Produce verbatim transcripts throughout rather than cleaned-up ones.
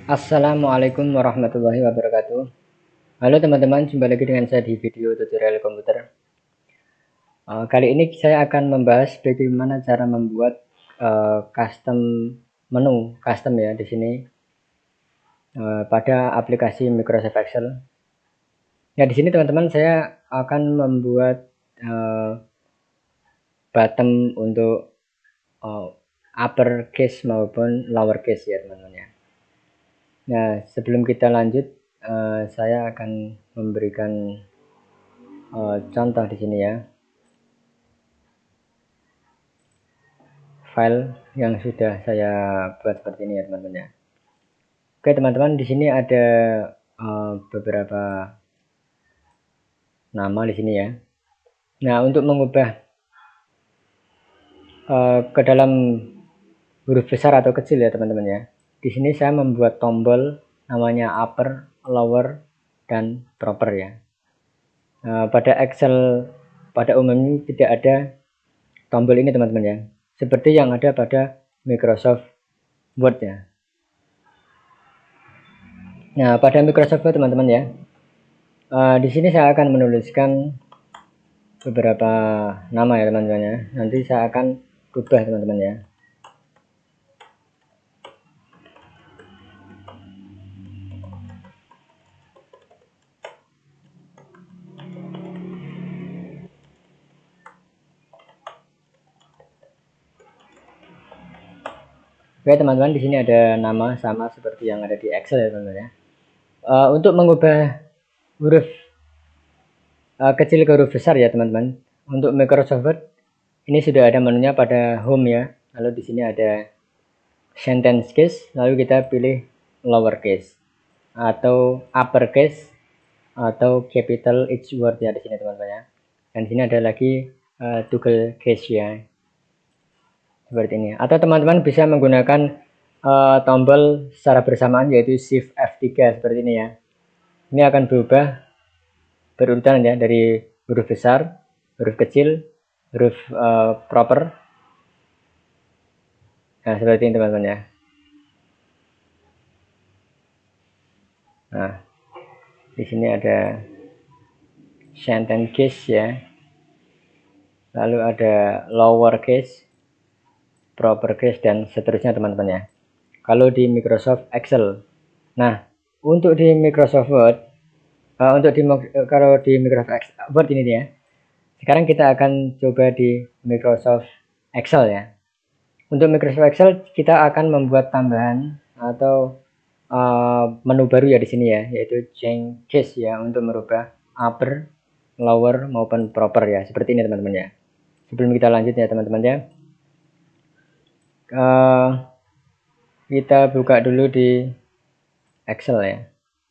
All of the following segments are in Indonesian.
Assalamualaikum warahmatullahi wabarakatuh. Halo teman-teman, jumpa lagi dengan saya di video tutorial komputer. Uh, kali ini saya akan membahas bagaimana cara membuat uh, custom menu, custom ya di sini uh, pada aplikasi Microsoft Excel. Ya di sini teman-teman saya akan membuat uh, button untuk uh, uppercase maupun lowercase ya teman-teman ya. Nah, sebelum kita lanjut, uh, saya akan memberikan uh, contoh di sini ya. File yang sudah saya buat seperti ini ya teman-teman ya. Oke teman-teman, di sini ada uh, beberapa nama di sini ya. Nah, untuk mengubah uh, ke dalam huruf besar atau kecil ya teman-teman ya. Di sini saya membuat tombol namanya upper, lower, dan proper ya. Nah, pada Excel pada umumnya tidak ada tombol ini teman-teman ya. Seperti yang ada pada Microsoft Word ya. Nah, pada Microsoft Word teman-teman ya. Uh, di sini saya akan menuliskan beberapa nama ya teman-teman ya. Nanti saya akan rubah teman-teman ya. Oke teman-teman, di sini ada nama sama seperti yang ada di Excel ya teman-teman ya. Uh, untuk mengubah huruf uh, kecil ke huruf besar ya teman-teman. Untuk Microsoft Word ini sudah ada menunya pada Home ya. Lalu di sini ada Sentence Case, lalu kita pilih Lowercase atau Uppercase atau Capital each word ya di sini teman-teman ya. Dan di sini ada lagi uh, Toggle Case ya. Seperti ini. Atau teman-teman bisa menggunakan uh, tombol secara bersamaan yaitu Shift F tiga seperti ini ya. Ini akan berubah berurutan ya dari huruf besar, huruf kecil, huruf uh, proper. Nah, seperti ini teman-teman ya. Nah, di sini ada sentence case ya. Lalu ada lower case, proper case, dan seterusnya teman-teman ya. Kalau di Microsoft Excel. Nah, untuk di Microsoft Word, uh, untuk di uh, kalau di Microsoft Word ini ya. Sekarang kita akan coba di Microsoft Excel ya. Untuk Microsoft Excel kita akan membuat tambahan atau uh, menu baru ya di sini ya, yaitu change case ya untuk merubah upper, lower maupun proper ya. Seperti ini teman-teman ya. Sebelum kita lanjut ya teman-teman ya. Uh, kita buka dulu di Excel ya.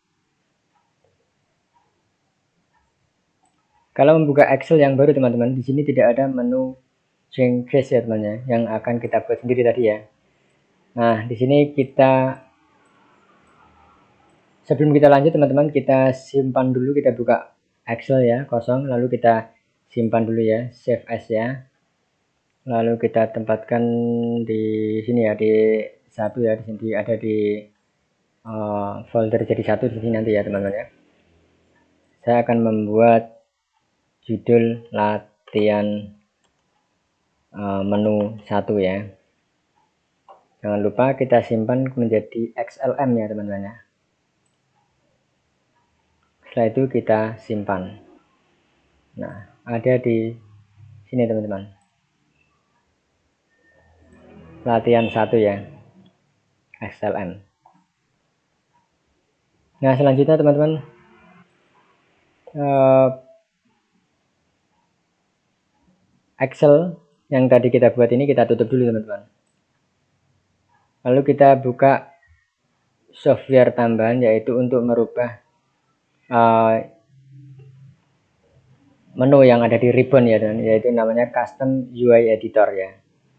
Kalau membuka Excel yang baru teman-teman, di sini tidak ada menu change case ya teman-teman, yang akan kita buat sendiri tadi ya. Nah, di sini kita sebelum kita lanjut teman-teman, kita simpan dulu, kita buka Excel ya, kosong, lalu kita simpan dulu ya, save as ya. Lalu kita tempatkan di sini ya, di satu ya, di sini ada di uh, folder jadi satu di sini nanti ya teman-teman ya. Saya akan membuat judul latihan uh, menu satu ya. Jangan lupa kita simpan menjadi X L M ya teman-teman ya. Setelah itu kita simpan. Nah, ada di sini teman-teman. Latihan satu ya. X L M. Nah, selanjutnya teman-teman, uh, Excel yang tadi kita buat ini kita tutup dulu teman-teman. Lalu kita buka software tambahan yaitu untuk merubah uh, menu yang ada di ribbon ya, dan yaitu namanya Custom U I Editor ya.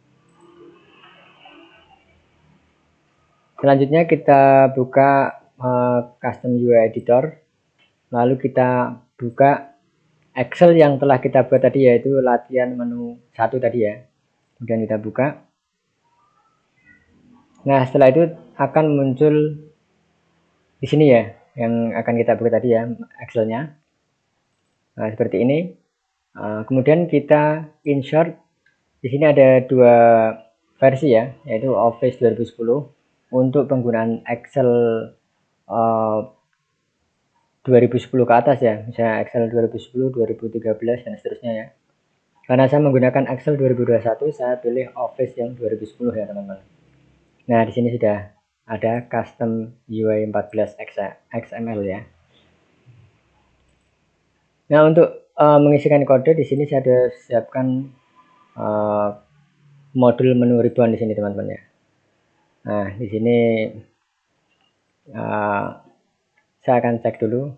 Selanjutnya kita buka uh, Custom U I Editor, lalu kita buka Excel yang telah kita buat tadi yaitu latihan menu satu tadi ya. Kemudian kita buka. Nah, setelah itu akan muncul di sini ya yang akan kita buka tadi ya Excelnya. Nah seperti ini. Uh, kemudian kita insert. Di sini ada dua versi ya, yaitu Office dua ribu sepuluh untuk penggunaan Excel uh, dua ribu sepuluh ke atas ya, misalnya Excel dua ribu sepuluh, dua ribu tiga belas dan seterusnya ya. Karena saya menggunakan Excel dua ribu dua puluh satu, saya pilih Office yang dua ribu sepuluh ya teman-teman. Nah di sini sudah ada custom U I empat belas X M L ya. Nah untuk uh, mengisikan kode di sini saya sudah siapkan uh, modul menu ribuan di sini teman-teman ya. Nah di sini uh, saya akan cek dulu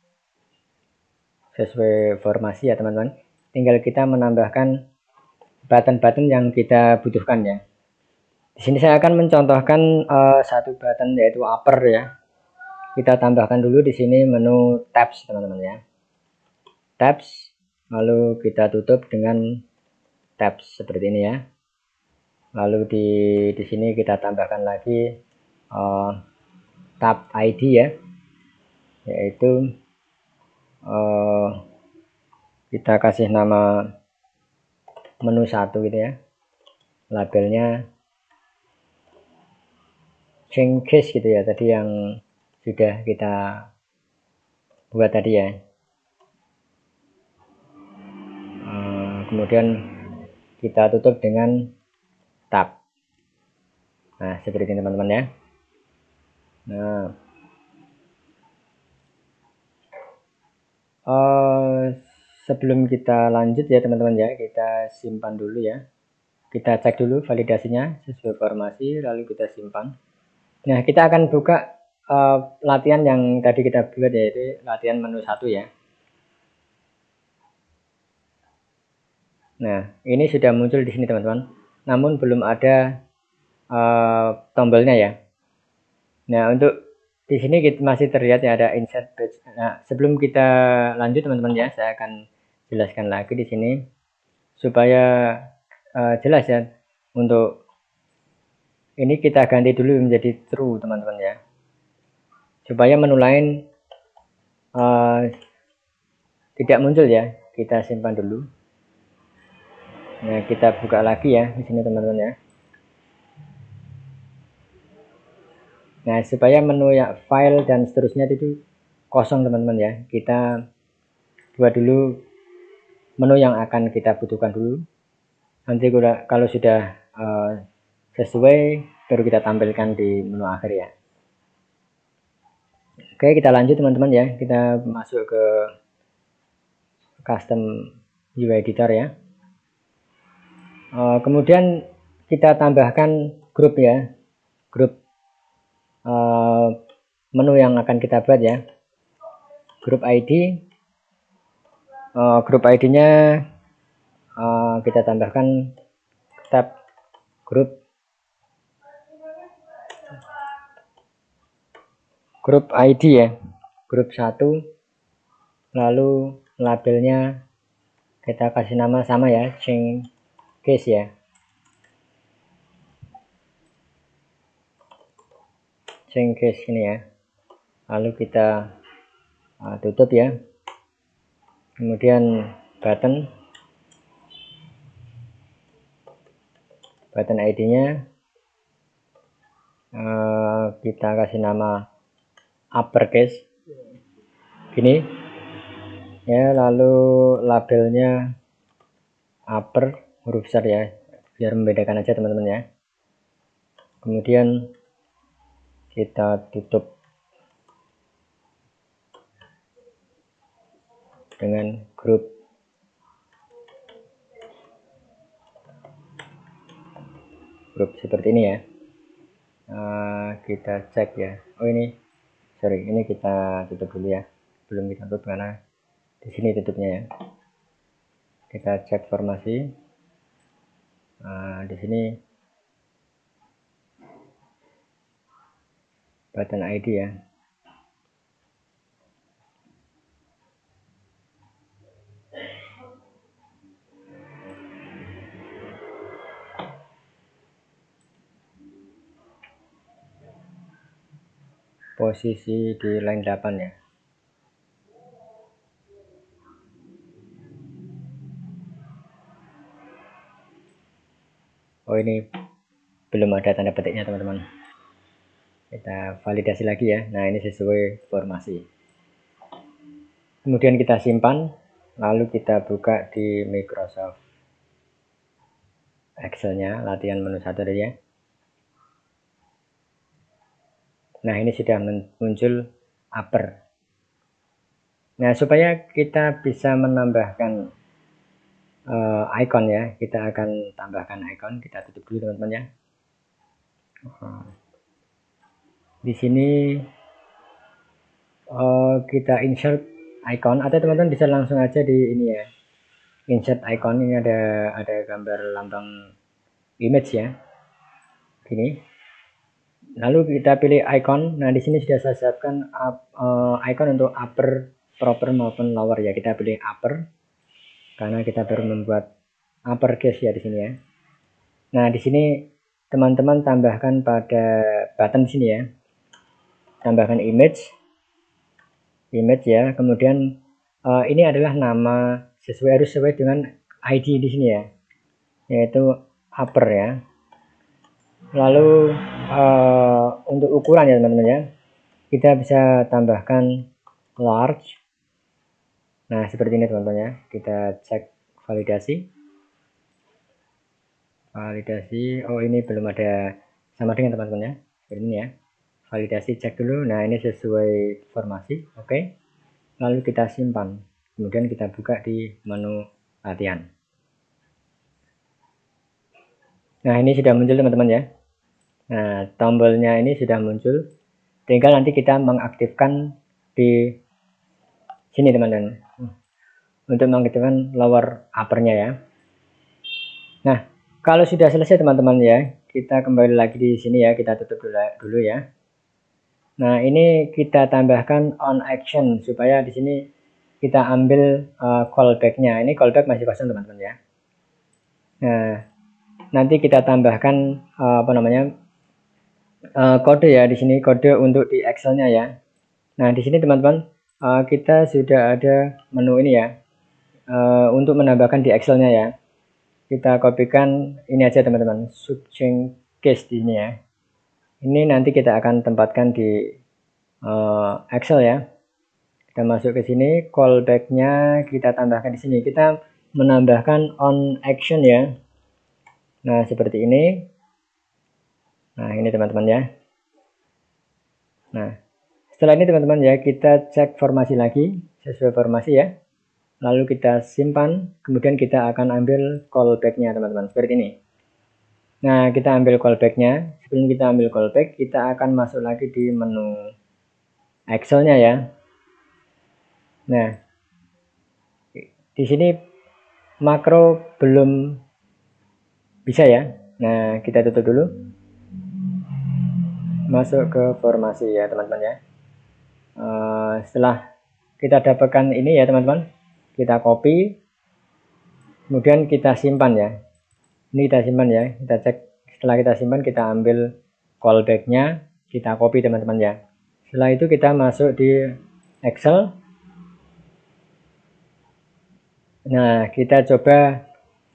sesuai formasi ya teman-teman. Tinggal kita menambahkan button-button yang kita butuhkan ya. Di sini saya akan mencontohkan uh, satu button yaitu upper ya. Kita tambahkan dulu di sini menu tabs teman-teman ya. Tabs, lalu kita tutup dengan tabs seperti ini ya. Lalu di di sini kita tambahkan lagi uh, tab I D ya, yaitu uh, kita kasih nama menu satu gitu ya. Labelnya change case gitu ya, tadi yang sudah kita buat tadi ya. Uh, kemudian kita tutup dengan tab. Nah seperti ini teman-teman ya. Nah uh, sebelum kita lanjut ya teman-teman ya, kita simpan dulu ya. Kita cek dulu validasinya sesuai formasi, lalu kita simpan. Nah kita akan buka uh, latihan yang tadi kita buat, yaitu latihan menu satu ya. Nah ini sudah muncul di sini teman-teman, namun belum ada uh, tombolnya ya. Nah untuk di sini kita masih terlihat ya ada insert page. Nah sebelum kita lanjut teman-teman ya, saya akan jelaskan lagi di sini supaya uh, jelas ya. Untuk ini kita ganti dulu menjadi true teman-teman ya, supaya menu lain uh, tidak muncul ya. Kita simpan dulu. Nah kita buka lagi ya di sini teman-teman ya. Nah supaya menu ya file dan seterusnya itu kosong teman-teman ya, kita buat dulu menu yang akan kita butuhkan dulu. Nanti kalau sudah uh, sesuai baru kita tampilkan di menu akhir ya. Oke kita lanjut teman-teman ya, kita masuk ke custom U I editor ya. Uh, kemudian kita tambahkan grup ya, grup uh, menu yang akan kita buat ya. Grup I D, uh, grup I D-nya uh, kita tambahkan tab grup grup I D ya, grup satu, lalu labelnya kita kasih nama sama ya, change case ya, change case ini ya. Lalu kita uh, tutup ya. Kemudian button button I D-nya uh, kita kasih nama uppercase gini ya, lalu labelnya upper huruf besar ya, biar membedakan aja teman-teman ya. Kemudian kita tutup dengan grup grup seperti ini ya. Uh, kita cek ya. Oh ini sorry, ini kita tutup dulu ya, belum kita tutup karena di sini tutupnya ya. Kita cek formasi. Nah, di sini button I D ya. posisi di line delapan ya. Oh, ini belum ada tanda petiknya teman-teman. Kita validasi lagi ya. Nah, ini sesuai formasi. Kemudian kita simpan, lalu kita buka di Microsoft Excel-nya, latihan menu satu tadi ya. Nah, ini sudah muncul upper. Nah, supaya kita bisa menambahkan uh, icon ya, kita akan tambahkan icon. Kita tutup dulu teman-teman ya. Di sini uh, kita insert icon, atau teman-teman bisa langsung aja di ini ya, insert icon. Ini ada ada gambar lambang image ya, gini. Lalu kita pilih icon. Nah, di sini sudah saya siapkan up, uh, icon untuk upper, proper maupun lower ya. Kita pilih upper karena kita baru membuat uppercase ya di sini ya. Nah, di sini teman-teman tambahkan pada button di sini ya. Tambahkan image, image ya. Kemudian uh, ini adalah nama sesuai, harus sesuai dengan I D di sini ya, yaitu upper ya. Lalu uh, untuk ukuran ya teman-teman ya, kita bisa tambahkan large. Nah, seperti ini teman-teman ya. Kita cek validasi. Validasi. Oh, ini belum ada sama dengan teman-teman ya. Seperti ini ya. Validasi, cek dulu. Nah, ini sesuai formasi. Oke. Lalu kita simpan. Kemudian kita buka di menu latihan. Nah, ini sudah muncul teman-teman ya. Nah, tombolnya ini sudah muncul. Tinggal nanti kita mengaktifkan di sini teman-teman, untuk mengaktifkan lower uppernya ya. Nah, kalau sudah selesai teman-teman ya, kita kembali lagi di sini ya, kita tutup dulu, dulu ya. Nah, ini kita tambahkan on action supaya di sini kita ambil uh, callback-nya. Ini callback masih kosong teman-teman ya. Nah, nanti kita tambahkan uh, apa namanya uh, kode ya, di sini kode untuk di Excel-nya ya. Nah, di sini teman-teman uh, kita sudah ada menu ini ya, uh, untuk menambahkan di Excel-nya ya. Kita kopikan ini aja teman-teman, subject case di sini ya. Ini nanti kita akan tempatkan di uh, Excel ya. Kita masuk ke sini, callback-nya kita tambahkan di sini. Kita menambahkan on action ya. Nah, seperti ini. Nah, ini teman-teman ya. Nah, setelah ini teman-teman ya, kita cek formasi lagi sesuai formasi ya. Lalu kita simpan, kemudian kita akan ambil callback-nya teman-teman, seperti ini. Nah, kita ambil callback-nya. Sebelum kita ambil callback, kita akan masuk lagi di menu Excel-nya ya. Nah, di sini makro belum bisa ya. Nah, kita tutup dulu. Masuk ke formasi ya teman-teman ya. Uh, setelah kita dapatkan ini ya teman-teman, kita copy, kemudian kita simpan ya. Ini kita simpan ya, kita cek. Setelah kita simpan, kita ambil callback-nya, kita copy teman-teman ya. Setelah itu kita masuk di Excel. Nah, kita coba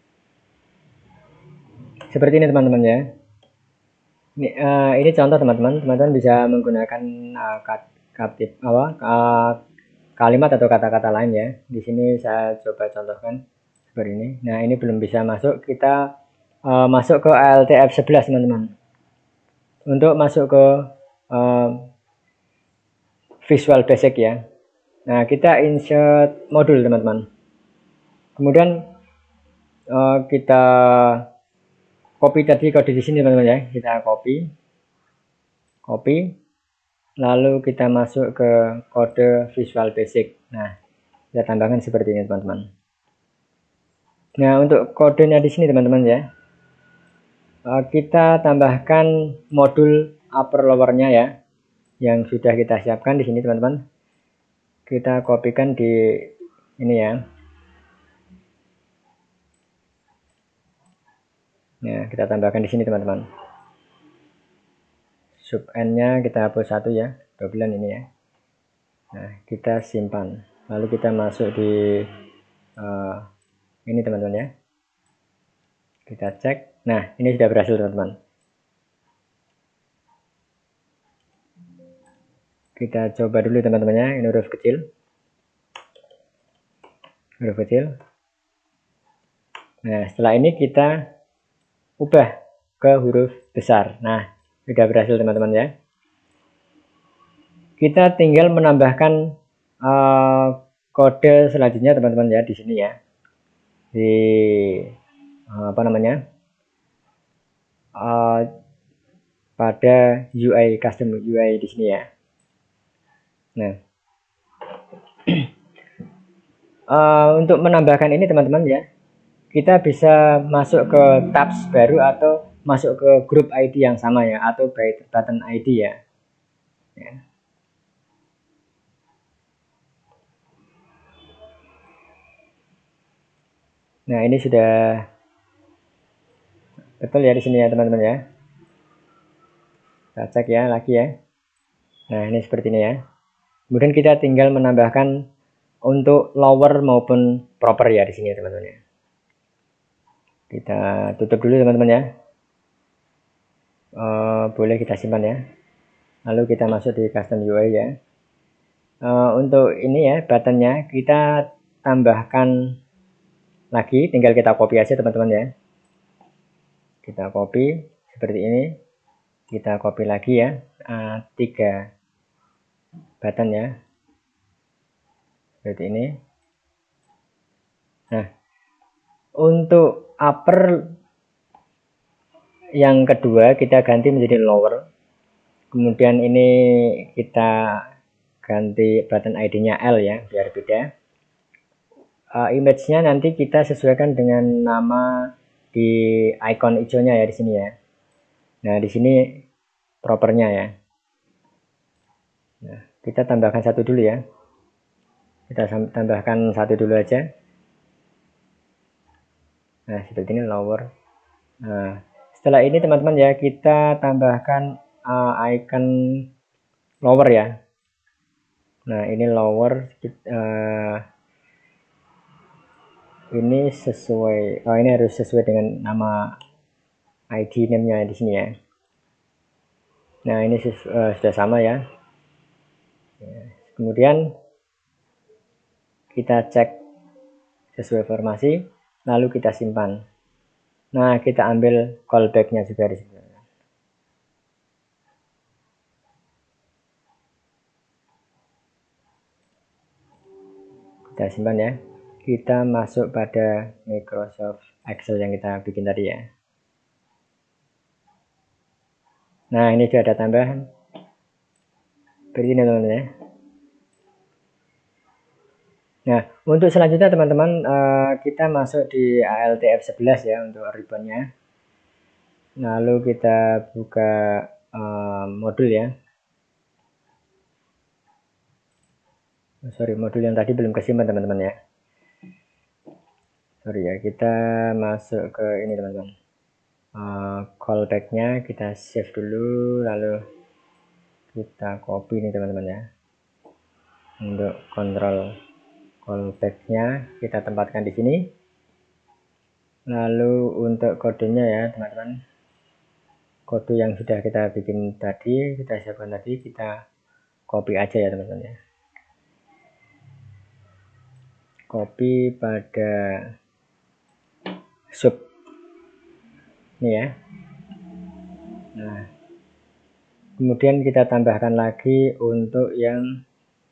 seperti ini teman-teman ya. Ini, uh, ini contoh teman-teman. Teman-teman bisa menggunakan uh, kat, katip, apa, uh, kalimat atau kata-kata lain ya. Di sini saya coba contohkan seperti ini. Nah, ini belum bisa masuk. Kita uh, masuk ke A L T F sebelas teman-teman. Untuk masuk ke uh, Visual Basic ya. Nah, kita insert modul teman-teman. Kemudian uh, kita copy tadi kode di sini teman-teman ya. Kita copy, copy, lalu kita masuk ke kode Visual Basic. Nah, kita tambahkan seperti ini teman-teman. Nah, untuk kodenya di sini teman-teman ya, uh, kita tambahkan modul upper lowernya ya, yang sudah kita siapkan di sini teman-teman. Kita kopikan di ini ya. Nah, kita tambahkan di sini teman-teman. Sub n-nya kita hapus satu ya. dua bulan ini ya. Nah, kita simpan. Lalu kita masuk di uh, ini teman-teman ya. Kita cek. Nah, ini sudah berhasil teman-teman. Kita coba dulu teman-teman ya. Ini huruf kecil. Huruf kecil. Nah, setelah ini kita ubah ke huruf besar. Nah, sudah berhasil teman-teman ya. Kita tinggal menambahkan uh, kode selanjutnya teman-teman ya di sini ya. Di uh, apa namanya? Uh, pada U I custom U I di sini ya. Nah, uh, untuk menambahkan ini teman-teman ya, kita bisa masuk ke tabs baru atau masuk ke grup I D yang sama ya, atau by button I D ya. Ya. Nah, ini sudah betul ya di sini ya teman-teman ya. Kita cek ya lagi ya. Nah, ini seperti ini ya. Kemudian kita tinggal menambahkan untuk lower maupun proper ya di sini teman-teman ya. Kita tutup dulu teman-teman ya. Uh, boleh kita simpan ya. Lalu kita masuk di custom U I ya. Uh, untuk ini ya buttonnya kita tambahkan lagi, tinggal kita copy aja teman-teman ya. Kita copy seperti ini. Kita copy lagi ya. Uh, tiga button ya. Seperti ini. Nah, untuk upper yang kedua kita ganti menjadi lower. Kemudian ini kita ganti button I D-nya L ya, biar beda. Uh, image-nya nanti kita sesuaikan dengan nama di icon hijaunya ya di sini ya. Nah, di sini propernya ya. Nah, kita tambahkan satu dulu ya. Kita tambahkan satu dulu aja. Nah, seperti ini lower. Nah, setelah ini teman-teman ya, kita tambahkan uh, icon lower ya. Nah, ini lower uh, ini sesuai, oh ini harus sesuai dengan nama I D name-nya di sini ya. Nah, ini uh, sudah sama ya. Ya. Kemudian kita cek sesuai formasi, lalu kita simpan. Nah, kita ambil callback-nya juga di sini. Kita simpan ya. Kita masuk pada Microsoft Excel yang kita bikin tadi ya. Nah, ini sudah ada tambahan. Seperti ini teman-teman ya. Nah, untuk selanjutnya teman-teman, uh, kita masuk di A L T F sebelas ya untuk ribbonnya. Lalu kita buka uh, modul ya. Oh, sorry, modul yang tadi belum kesimpan teman-teman ya. Sorry ya, kita masuk ke ini teman-teman. Uh, callback-nya kita save dulu, lalu kita copy nih teman-teman ya. Untuk kontrol callback-nya kita tempatkan di sini. Lalu untuk kodenya ya teman-teman, kode yang sudah kita bikin tadi, kita siapkan tadi, kita copy aja ya teman-teman ya. Copy pada sub ini ya. Nah, kemudian kita tambahkan lagi untuk yang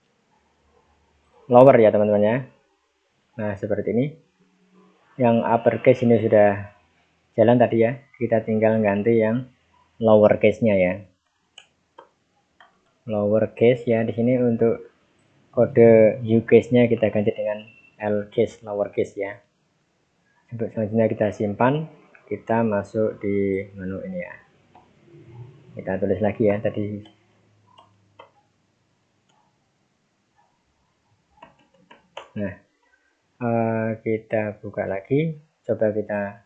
lower ya teman-teman ya. Nah, seperti ini. Yang uppercase ini sudah jalan tadi ya. Kita tinggal ganti yang lowercase-nya ya. Lowercase ya di sini. Untuk kode ucase-nya kita ganti dengan lcase, lowercase ya. Untuk selanjutnya kita simpan, kita masuk di menu ini ya. Kita tulis lagi ya tadi. Nah, uh, kita buka lagi, coba kita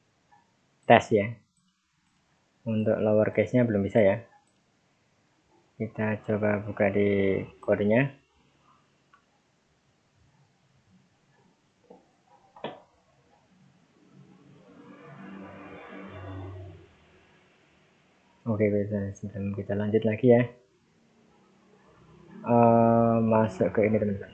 tes ya. Untuk lowercase-nya belum bisa ya. Kita coba buka di kodenya. Oke, sebelum kita lanjut lagi ya, uh, masuk ke ini teman-teman.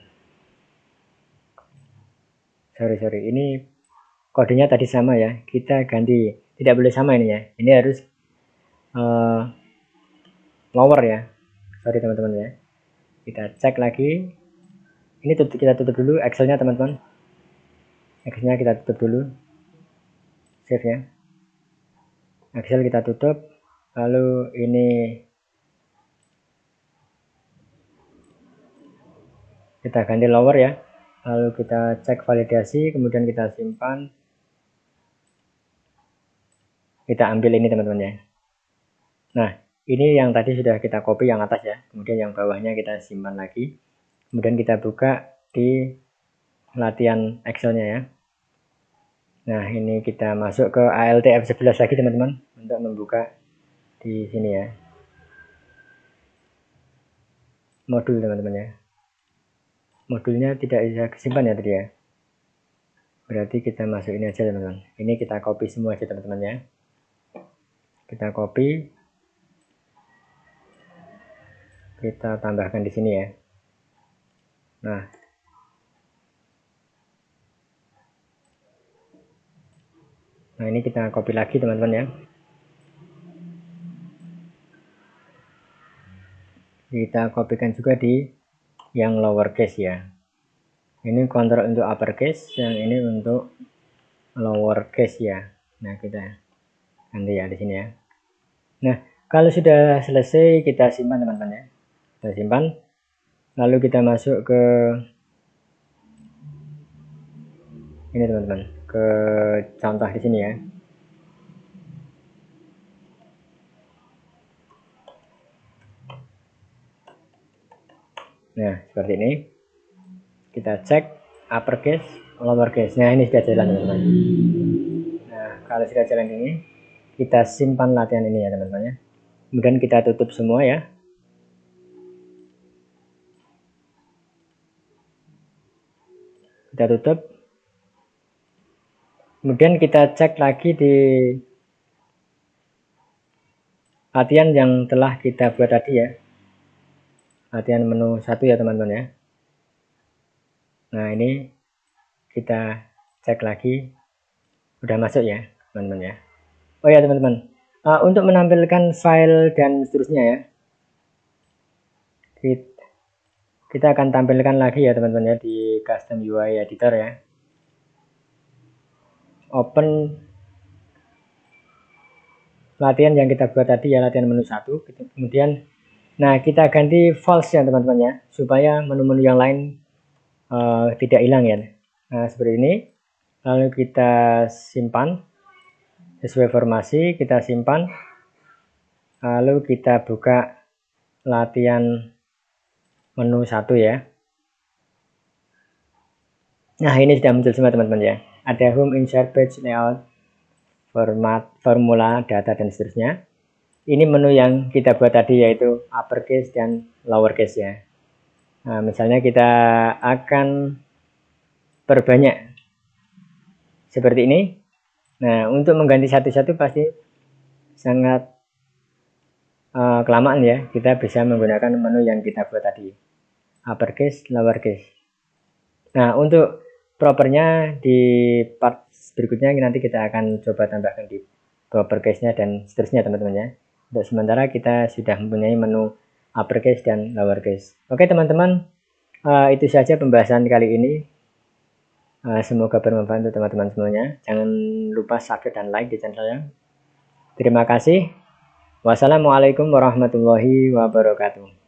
Sorry sorry, ini kodenya tadi sama ya, kita ganti, tidak boleh sama ini ya, ini harus uh, lower ya. Sorry teman-teman ya. Kita cek lagi. Ini tutup, kita tutup dulu Excelnya teman-teman. Excelnya kita tutup dulu. Save ya. Excel kita tutup. Lalu ini kita ganti lower ya. Lalu kita cek validasi, kemudian kita simpan. Kita ambil ini teman-teman ya. Nah, ini yang tadi sudah kita copy yang atas ya. Kemudian yang bawahnya kita simpan lagi. Kemudian kita buka di latihan Excelnya ya. Nah, ini kita masuk ke A L T F sebelas lagi teman-teman untuk membuka di sini ya. Modul teman-teman ya. Modulnya tidak bisa kesimpan ya tadi ya. Berarti kita masuk ini aja teman-teman. Ini kita copy semua aja teman-teman ya. Kita copy. Kita tambahkan di sini ya. Nah, nah ini kita copy lagi teman-teman ya. Kita kopikan juga di yang lowercase ya. Ini kontrol untuk uppercase, yang ini untuk lowercase ya. Nah, kita ganti ya di sini ya. Nah, kalau sudah selesai kita simpan teman-teman ya. Kita simpan. Lalu kita masuk ke ini teman-teman, ke contoh di sini ya. Nah, seperti ini. Kita cek uppercase, lowercase. Nah, ini sudah jalan teman-teman. Nah, kalau sudah jalan ini, kita simpan latihan ini ya teman-teman ya. Kemudian kita tutup semua ya. Kita tutup. Kemudian kita cek lagi di latihan yang telah kita buat tadi ya. Latihan menu satu ya teman-teman ya. Nah, ini kita cek lagi. Udah masuk ya teman-teman ya. Oh ya teman-teman, uh, untuk menampilkan file dan seterusnya ya, kita akan tampilkan lagi ya teman-teman ya di custom U I editor ya. Open latihan yang kita buat tadi ya, latihan menu satu. Kemudian, nah kita ganti false ya teman-teman ya, supaya menu-menu yang lain uh, tidak hilang ya. Nah seperti ini. Lalu kita simpan sesuai formasi, kita simpan. Lalu kita buka latihan menu satu ya. Nah, ini sudah muncul semua teman-teman ya. Ada home, insert, page, layout, format, formula, data, dan seterusnya. Ini menu yang kita buat tadi yaitu uppercase dan lowercase ya. Nah, misalnya kita akan perbanyak seperti ini. Nah, untuk mengganti satu-satu pasti sangat uh, kelamaan ya. Kita bisa menggunakan menu yang kita buat tadi, uppercase, lowercase. Nah, untuk propernya di part berikutnya nanti kita akan coba tambahkan di uppercase-nya dan seterusnya teman-teman ya. Untuk sementara kita sudah mempunyai menu uppercase dan lowercase. Oke teman-teman, uh, itu saja pembahasan kali ini. Uh, semoga bermanfaat untuk teman-teman semuanya. Jangan lupa subscribe dan like di channel saya. Terima kasih. Wassalamualaikum warahmatullahi wabarakatuh.